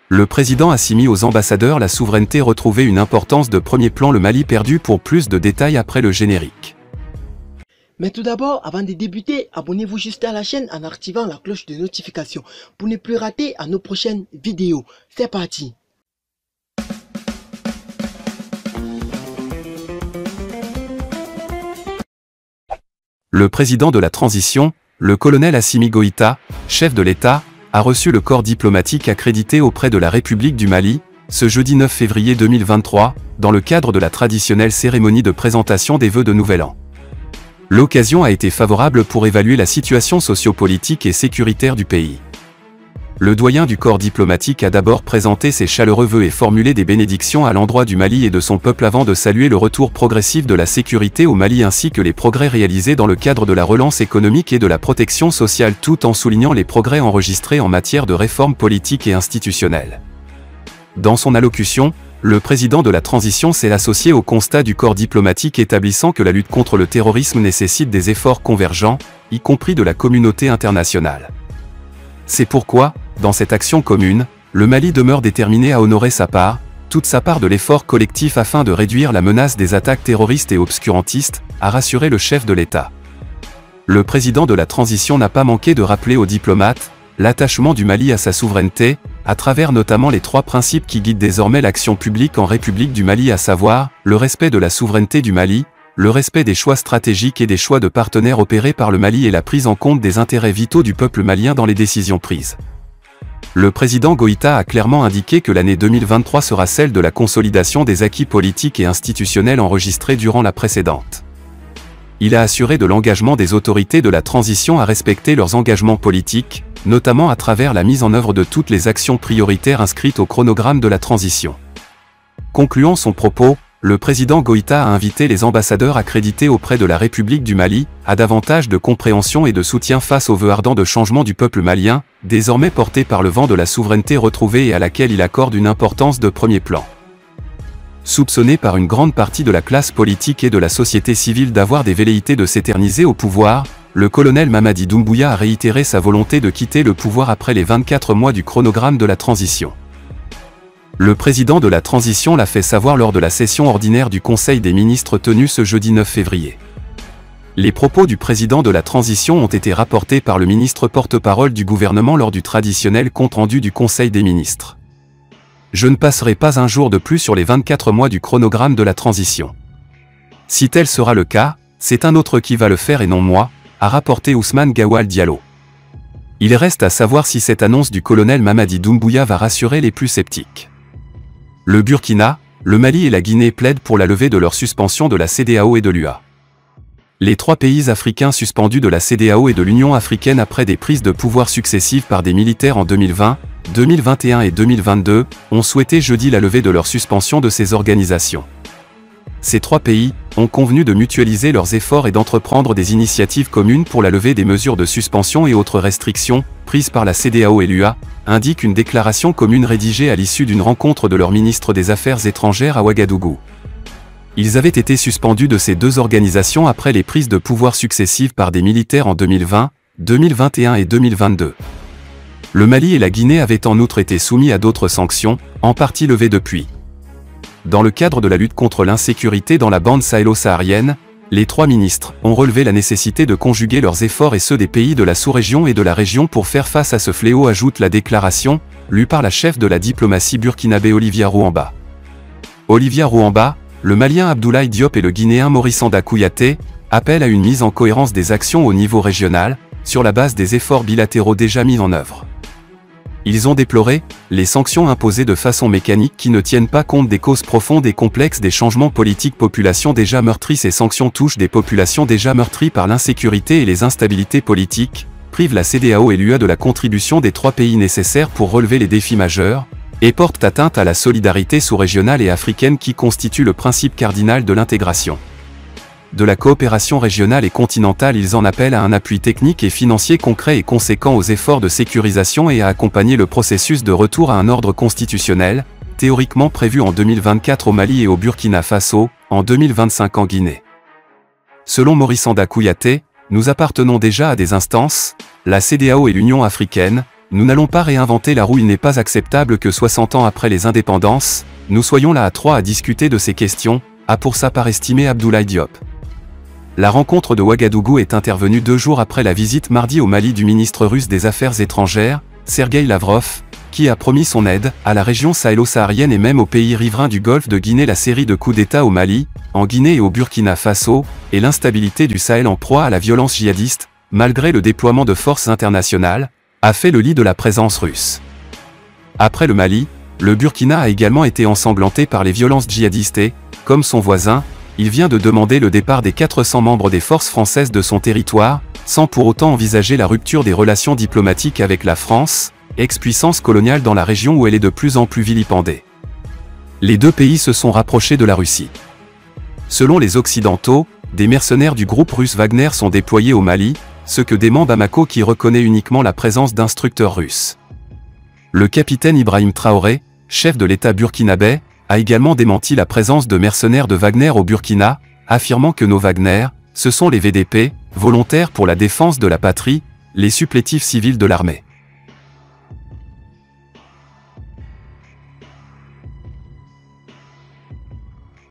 Le président Assimi aux ambassadeurs, la souveraineté retrouvée, une importance de premier plan, le Mali perdu. Pour plus de détails après le générique. Mais tout d'abord, avant de débuter, abonnez-vous juste à la chaîne en activant la cloche de notification pour ne plus rater à nos prochaines vidéos. C'est parti! Le président de la transition, le colonel Assimi Goïta, chef de l'État, a reçu le corps diplomatique accrédité auprès de la République du Mali, ce jeudi 9 février 2023, dans le cadre de la traditionnelle cérémonie de présentation des vœux de Nouvel An. L'occasion a été favorable pour évaluer la situation socio-politique et sécuritaire du pays. Le doyen du corps diplomatique a d'abord présenté ses chaleureux vœux et formulé des bénédictions à l'endroit du Mali et de son peuple avant de saluer le retour progressif de la sécurité au Mali ainsi que les progrès réalisés dans le cadre de la relance économique et de la protection sociale, tout en soulignant les progrès enregistrés en matière de réformes politiques et institutionnelles. Dans son allocution, le président de la transition s'est associé au constat du corps diplomatique établissant que la lutte contre le terrorisme nécessite des efforts convergents, y compris de la communauté internationale. C'est pourquoi, dans cette action commune, le Mali demeure déterminé à honorer sa part, toute sa part de l'effort collectif afin de réduire la menace des attaques terroristes et obscurantistes, a rassuré le chef de l'État. Le président de la transition n'a pas manqué de rappeler aux diplomates l'attachement du Mali à sa souveraineté, à travers notamment les 3 principes qui guident désormais l'action publique en République du Mali, à savoir le respect de la souveraineté du Mali, le respect des choix stratégiques et des choix de partenaires opérés par le Mali et la prise en compte des intérêts vitaux du peuple malien dans les décisions prises. Le président Goïta a clairement indiqué que l'année 2023 sera celle de la consolidation des acquis politiques et institutionnels enregistrés durant la précédente. Il a assuré de l'engagement des autorités de la transition à respecter leurs engagements politiques, notamment à travers la mise en œuvre de toutes les actions prioritaires inscrites au chronogramme de la transition. Concluant son propos, le président Goïta a invité les ambassadeurs accrédités auprès de la République du Mali à davantage de compréhension et de soutien face aux vœux ardents de changement du peuple malien, désormais porté par le vent de la souveraineté retrouvée et à laquelle il accorde une importance de premier plan. Soupçonné par une grande partie de la classe politique et de la société civile d'avoir des velléités de s'éterniser au pouvoir, le colonel Mamadi Doumbouya a réitéré sa volonté de quitter le pouvoir après les 24 mois du chronogramme de la transition. Le président de la transition l'a fait savoir lors de la session ordinaire du Conseil des ministres tenue ce jeudi 9 février. Les propos du président de la transition ont été rapportés par le ministre porte-parole du gouvernement lors du traditionnel compte-rendu du Conseil des ministres. Je ne passerai pas un jour de plus sur les 24 mois du chronogramme de la transition. Si tel sera le cas, c'est un autre qui va le faire et non moi, a rapporté Ousmane Gawal Diallo. Il reste à savoir si cette annonce du colonel Mamadi Doumbouya va rassurer les plus sceptiques. Le Burkina, le Mali et la Guinée plaident pour la levée de leur suspension de la CEDEAO et de l'UA. Les 3 pays africains suspendus de la CEDEAO et de l'Union africaine après des prises de pouvoir successives par des militaires en 2020, 2021 et 2022, ont souhaité jeudi la levée de leur suspension de ces organisations. Ces 3 pays ont convenu de mutualiser leurs efforts et d'entreprendre des initiatives communes pour la levée des mesures de suspension et autres restrictions prises par la CEDEAO et l'UA, indique une déclaration commune rédigée à l'issue d'une rencontre de leurs ministres des Affaires étrangères à Ouagadougou. Ils avaient été suspendus de ces 2 organisations après les prises de pouvoir successives par des militaires en 2020, 2021 et 2022. Le Mali et la Guinée avaient en outre été soumis à d'autres sanctions, en partie levées depuis. Dans le cadre de la lutte contre l'insécurité dans la bande sahélo-saharienne, les 3 ministres ont relevé la nécessité de conjuguer leurs efforts et ceux des pays de la sous-région et de la région pour faire face à ce fléau, ajoute la déclaration, lue par la chef de la diplomatie burkinabé Olivia Rouamba. Olivia Rouamba, le Malien Abdoulaye Diop et le Guinéen Maurice Anda Kouyaté appellent à une mise en cohérence des actions au niveau régional, sur la base des efforts bilatéraux déjà mis en œuvre. Ils ont déploré les sanctions imposées de façon mécanique qui ne tiennent pas compte des causes profondes et complexes des changements politiques. Populations déjà meurtries, ces sanctions touchent des populations déjà meurtries par l'insécurité et les instabilités politiques, privent la CEDEAO et l'UA de la contribution des 3 pays nécessaires pour relever les défis majeurs, et portent atteinte à la solidarité sous-régionale et africaine qui constitue le principe cardinal de l'intégration. De la coopération régionale et continentale, ils en appellent à un appui technique et financier concret et conséquent aux efforts de sécurisation et à accompagner le processus de retour à un ordre constitutionnel, théoriquement prévu en 2024 au Mali et au Burkina Faso, en 2025 en Guinée. Selon Maurice Anda Kouyaté, nous appartenons déjà à des instances, la CEDEAO et l'Union africaine, nous n'allons pas réinventer la roue. Il n'est pas acceptable que 60 ans après les indépendances, nous soyons là à trois à discuter de ces questions, a pour sa part estimé Abdoulaye Diop. La rencontre de Ouagadougou est intervenue 2 jours après la visite mardi au Mali du ministre russe des Affaires étrangères, Sergueï Lavrov, qui a promis son aide à la région sahélo-saharienne et même aux pays riverains du Golfe de Guinée. La série de coups d'État au Mali, en Guinée et au Burkina Faso, et l'instabilité du Sahel en proie à la violence djihadiste, malgré le déploiement de forces internationales, a fait le lit de la présence russe. Après le Mali, le Burkina a également été ensanglanté par les violences djihadistes et, comme son voisin, il vient de demander le départ des 400 membres des forces françaises de son territoire, sans pour autant envisager la rupture des relations diplomatiques avec la France, ex-puissance coloniale dans la région où elle est de plus en plus vilipendée. Les deux pays se sont rapprochés de la Russie. Selon les Occidentaux, des mercenaires du groupe russe Wagner sont déployés au Mali, ce que dément Bamako qui reconnaît uniquement la présence d'instructeurs russes. Le capitaine Ibrahim Traoré, chef de l'État burkinabé, a également démenti la présence de mercenaires de Wagner au Burkina, affirmant que nos Wagner, ce sont les VDP, volontaires pour la défense de la patrie, les supplétifs civils de l'armée.